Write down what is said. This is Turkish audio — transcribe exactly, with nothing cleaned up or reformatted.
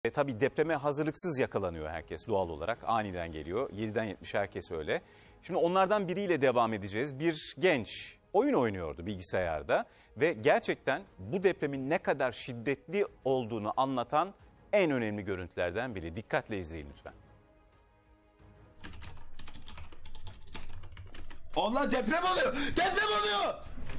E, tabii depreme hazırlıksız yakalanıyor herkes doğal olarak. Aniden geliyor. yediden yetmişe herkes öyle. Şimdi onlardan biriyle devam edeceğiz. Bir genç oyun oynuyordu bilgisayarda ve gerçekten bu depremin ne kadar şiddetli olduğunu anlatan en önemli görüntülerden biri. Dikkatle izleyin lütfen. Allah, deprem oluyor! Deprem oluyor!